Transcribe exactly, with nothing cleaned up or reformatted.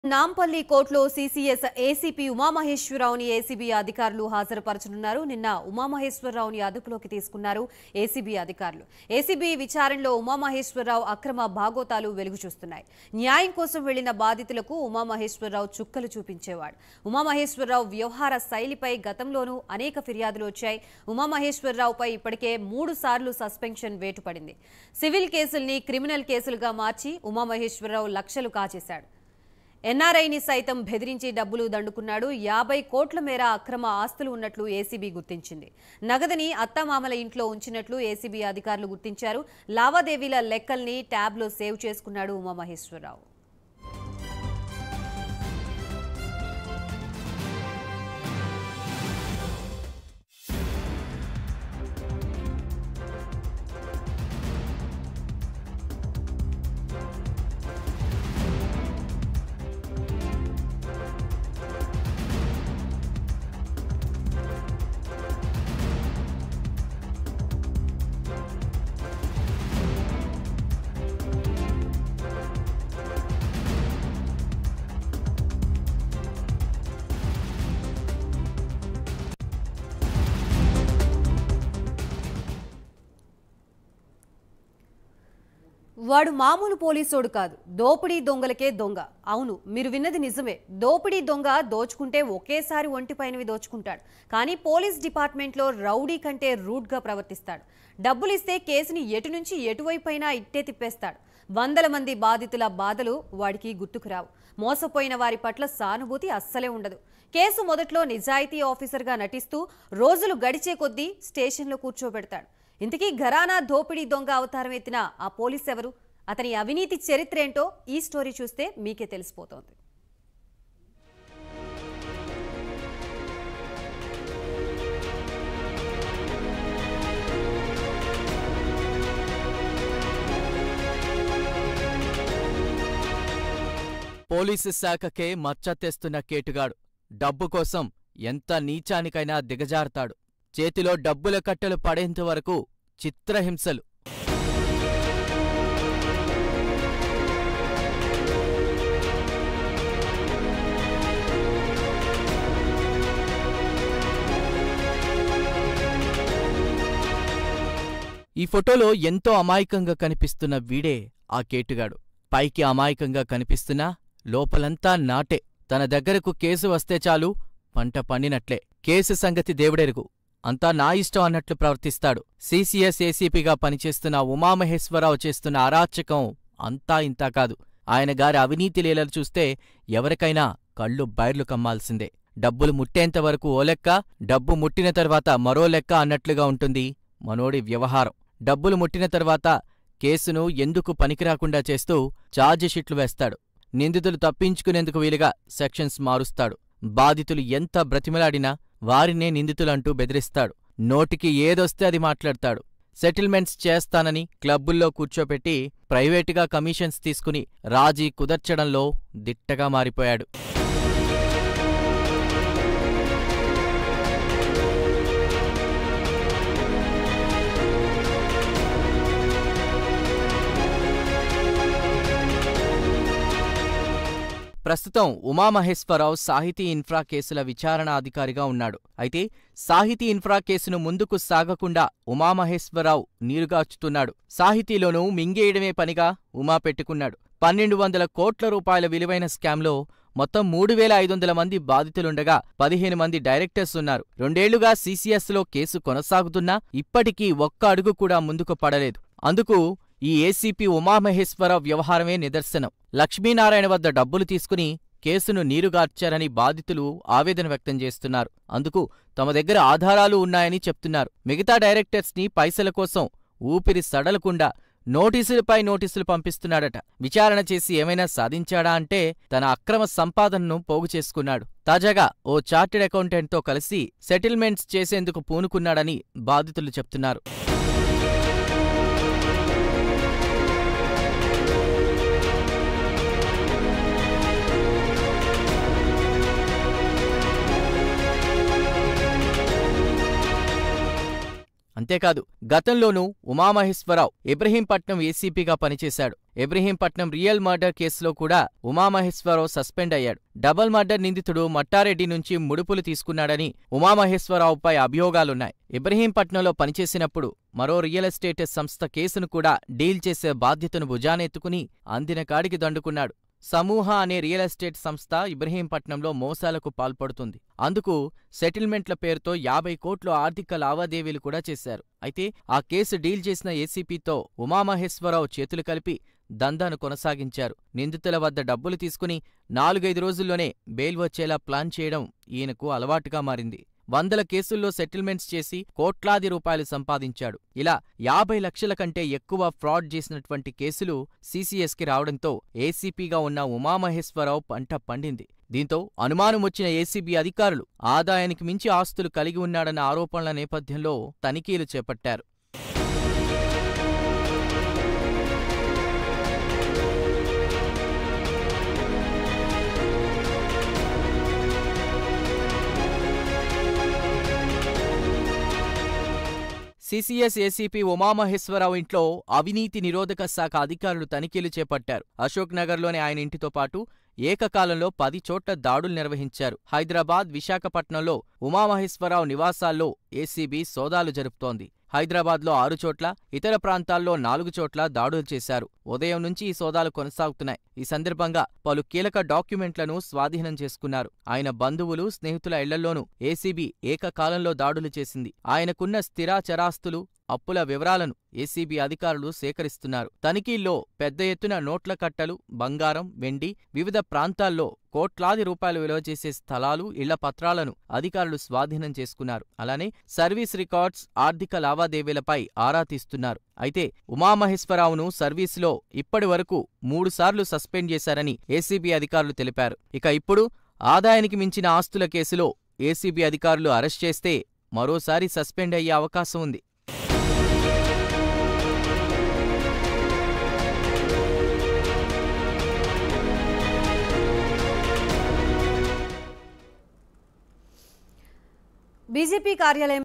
నాంపల్లి కోర్టులో CCS ACP ఉమామహేశ్వరరావుని ACB అధికారులు హాజరుపరచనున్నారు. నిన్న ఉమామహేశ్వరరావుని అదుపులోకి తీసుకున్నారు ఏసీబీ అధికారులు. ఏసీబీ విచారణలో ఉమామహేశ్వరరావు అక్రమ భాగోతాలు వెలుగు చూస్తున్నాయి. న్యాయం కోసం వెళ్లిన బాధితులకు ఉమామహేశ్వరరావు చుక్కలు చూపించేవాడు. ఉమామహేశ్వరరావు వ్యవహార శైలిపై గతంలోనూ అనేక ఫిర్యాదులు వచ్చాయి. ఉమామహేశ్వరరావుపై ఇప్పటికే మూడు సార్లు సస్పెన్షన్ వేటు పడింది. సివిల్ కేసుల్ని క్రిమినల్ కేసులుగా మార్చి ఉమామహేశ్వరరావు లక్షలు కాజేశాడు. ఎన్ఆర్ఐని సైతం బెదిరించి డబ్బులు దండుకున్నాడు. యాభై కోట్ల మేర అక్రమ ఆస్తులు ఉన్నట్లు ఏసీబీ గుర్తించింది. నగదుని అత్తమామల ఇంట్లో ఉంచినట్లు ఏసీబీ అధికారులు గుర్తించారు. లావాదేవీల లెక్కల్ని ట్యాబ్లో సేవ్ చేసుకున్నాడు ఉమామహేశ్వరరావు. వాడు మామూలు పోలీసోడు కాదు, దోపిడీ దొంగలకే దొంగ. అవును, మీరు విన్నది నిజమే. దోపిడీ దొంగ దోచుకుంటే ఒకేసారి ఒంటిపైనవి దోచుకుంటాడు. కానీ పోలీస్ డిపార్ట్మెంట్లో రౌడీ కంటే రూడ్గా ప్రవర్తిస్తాడు. డబ్బులిస్తే కేసుని ఎటు నుంచి ఎటువైపైనా ఇట్టే తిప్పేస్తాడు. వందల మంది బాధితుల బాధలు వాడికి గుర్తుకురావు. మోసపోయిన వారి పట్ల సానుభూతి అస్సలే ఉండదు. కేసు మొదట్లో నిజాయితీ ఆఫీసర్గా నటిస్తూ రోజులు గడిచే కొద్దీ స్టేషన్లో కూర్చోబెడతాడు. ఇంతకీ ఘరానా దోపిడీ దొంగ అవతారం ఎత్తిన ఆ పోలీస్ ఎవరు? అతని అవినీతి చరిత్ర ఏంటో ఈ స్టోరీ చూస్తే మీకే తెలిసిపోతోంది. పోలీసు శాఖకే మచ్చ తెస్తున్న కేటుగాడు డబ్బు కోసం ఎంత నీచానికైనా దిగజారుతాడు. చేతిలో డబ్బుల కట్టెలు పడేంతవరకు చిత్రహింసలు. ఈ ఫోటోలో ఎంతో అమాయకంగా కనిపిస్తున్న వీడే ఆ కేటుగాడు. పైకి అమాయకంగా కనిపిస్తున్నా లోపలంతా నాటే. తన దగ్గరకు కేసు వస్తే చాలు పంట పండినట్లే. కేసు సంగతి దేవుడెరుగు, అంతా నా ఇష్టం అన్నట్లు ప్రవర్తిస్తాడు. సీసీఎస్ ఏసీపీగా పనిచేస్తున్న ఉమామహేశ్వరరావు చేస్తున్న అరాచకం అంతా ఇంతా కాదు. ఆయన గారి అవినీతి లీలలు చూస్తే ఎవరికైనా కళ్ళు బైర్లు కమ్మాల్సిందే. డబ్బులు ముట్టేంతవరకు ఓ లెక్క, డబ్బు ముట్టిన తర్వాత మరో లెక్క అన్నట్లుగా ఉంటుంది మనోడి వ్యవహారం. డబ్బులు ముట్టిన తర్వాత కేసును ఎందుకు పనికిరాకుండా చేస్తూ ఛార్జిషీట్లు వేస్తాడు. నిందితులు తప్పించుకునేందుకు వీలుగా సెక్షన్స్ మారుస్తాడు. బాధితులు ఎంత బ్రతిమలాడినా వారినే నిందితులంటూ బెదిరిస్తాడు. నోటికి ఏదొస్తే అది మాట్లాడతాడు. సెటిల్మెంట్స్ చేస్తానని క్లబ్బుల్లో కూర్చోపెట్టి ప్రైవేటుగా కమిషన్స్ తీసుకుని రాజీ కుదర్చడంలో దిట్టగా మారిపోయాడు. ప్రస్తుతం ఉమామహేశ్వరరావు సాహితీ ఇన్ఫ్రా కేసుల విచారణ అధికారిగా ఉన్నాడు. అయితే సాహితీ ఇన్ఫ్రా కేసును ముందుకు సాగకుండా ఉమామహేశ్వరరావు నీరుగార్చుతున్నాడు. సాహితీలోనూ మింగేయడమే పనిగా ఉమా పెట్టుకున్నాడు. పన్నెండు వందల కోట్ల రూపాయల విలువైన స్కామ్లో మొత్తం మూడు వేల ఐదు వందల మంది బాధితులుండగా పదిహేను మంది డైరెక్టర్స్ ఉన్నారు. రెండేళ్లుగా సీసీఎస్లో కేసు కొనసాగుతున్నా ఇప్పటికీ ఒక్క అడుగు కూడా ముందుకు పడలేదు. అందుకు ఈ ఏసీపీ ఉమామహేశ్వరరావు వ్యవహారమే నిదర్శనం. లక్ష్మీనారాయణ వద్ద డబ్బులు తీసుకుని కేసును నీరుగార్చారని బాధితులు ఆవేదన వ్యక్తం చేస్తున్నారు. అందుకు తమ దగ్గర ఆధారాలు ఉన్నాయని చెప్తున్నారు. మిగతా డైరెక్టర్స్ని పైసల కోసం ఊపిరి సడలకుండా నోటీసులపై నోటీసులు పంపిస్తున్నాడట. విచారణ చేసి ఏమైనా సాధించాడా అంటే తన అక్రమ సంపాదనను పోగు చేసుకున్నాడు. తాజాగా ఓ చార్టెడ్ అకౌంటెంట్తో కలిసి సెటిల్మెంట్స్ చేసేందుకు పూనుకున్నాడని బాధితులు చెప్తున్నారు. అంతే అంతేకాదు గతంలోనూ ఉమామహేశ్వరరావు ఇబ్రహీంపట్నం ఏసీపీగా పనిచేశాడు. ఇబ్రహీంపట్నం రియల్ మర్డర్ కేసులో కూడా ఉమామహేశ్వరరావు సస్పెండ్ అయ్యాడు. డబుల్ మర్డర్ నిందితుడు మట్టారెడ్డి నుంచి ముడుపులు తీసుకున్నాడని ఉమామహేశ్వరరావుపై అభియోగాలున్నాయి. ఇబ్రహీంపట్నంలో పనిచేసినప్పుడు మరో రియల్ ఎస్టేట్ సంస్థ కేసును కూడా డీల్ చేసే బాధ్యతను భుజానెత్తుకుని అందిన కాడికి దండుకున్నాడు. సమూహ అనే రియల్ ఎస్టేట్ సంస్థ ఇబ్రహీంపట్నంలో మోసాలకు పాల్పడుతుంది. అందుకు సెటిల్మెంట్ల పేరుతో యాభై కోట్లు ఆర్థిక లావాదేవీలు కూడా చేశారు. అయితే ఆ కేసు డీల్ చేసిన ఏసీపీతో ఉమామహేశ్వరరావు చేతులు కలిపి దందాను కొనసాగించారు. నిందితుల వద్ద డబ్బులు తీసుకుని నాలుగైదు రోజుల్లోనే బెయిల్ వచ్చేలా ప్లాన్ చేయడం ఈయనకు అలవాటుగా మారింది. వందల కేసుల్లో సెటిల్మెంట్స్ చేసి కోట్లాది రూపాయలు సంపాదించాడు. ఇలా యాభై లక్షల కంటే ఎక్కువ ఫ్రాడ్ చేసినటువంటి కేసులు సీసీఎస్కి రావడంతో ఏసీపీగా ఉన్న ఉమామహేశ్వరరావు పంట పండింది. దీంతో అనుమానం వచ్చిన ఏసీబీ అధికారులు ఆదాయానికి మించి ఆస్తులు కలిగి ఉన్నాడన్న ఆరోపణల నేపథ్యంలో తనిఖీలు చేపట్టారు. సీసీఎస్ ఏసీపీ ఉమామహేశ్వరరావు ఇంట్లో అవినీతి నిరోధక శాఖ అధికారులు తనిఖీలు చేపట్టారు. అశోక్ నగర్లోని ఆయన ఇంటితో పాటు ఏకకాలంలో పది చోట్ల దాడులు నిర్వహించారు. హైదరాబాద్, విశాఖపట్నంలో ఉమామహేశ్వరరావు నివాసాల్లో ఏసీబీ సోదాలు జరుపుతోంది. హైదరాబాద్లో ఆరు చోట్ల, ఇతర ప్రాంతాల్లో నాలుగు చోట్ల దాడులు చేశారు. ఉదయం నుంచి ఈ సోదాలు కొనసాగుతున్నాయి. ఈ సందర్భంగా పలు కీలక డాక్యుమెంట్లను స్వాధీనం చేసుకున్నారు. ఆయన బంధువులు, స్నేహితుల ఇళ్లలోనూ ఏసీబీ ఏకకాలంలో దాడులు చేసింది. ఆయనకున్న స్థిరాచరాస్తులు, అప్పుల వివరాలను ఏసీబీ అధికారులు సేకరిస్తున్నారు. తనిఖీల్లో పెద్ద ఎత్తున నోట్ల కట్టలు, బంగారం, వెండి, వివిధ ప్రాంతాల్లో కోట్లాది రూపాయలు విలువ చేసే స్థలాలు, ఇళ్ల పత్రాలను అధికారులు స్వాధీనం చేసుకున్నారు. అలానే సర్వీస్ రికార్డ్స్, ఆర్థిక లావాదేవీలపై ఆరా తీస్తున్నారు. అయితే ఉమామహేశ్వరరావును సర్వీసులో ఇప్పటి వరకు మూడుసార్లు సస్పెండ్ చేశారని ఏసీబీ అధికారులు తెలిపారు. ఇక ఇప్పుడు ఆదాయానికి మించిన ఆస్తుల కేసులో ఏసీబీ అధికారులు అరెస్ట్ చేస్తే మరోసారి సస్పెండ్ అయ్యే అవకాశం ఉంది. బీజేపీ కార్యాలయం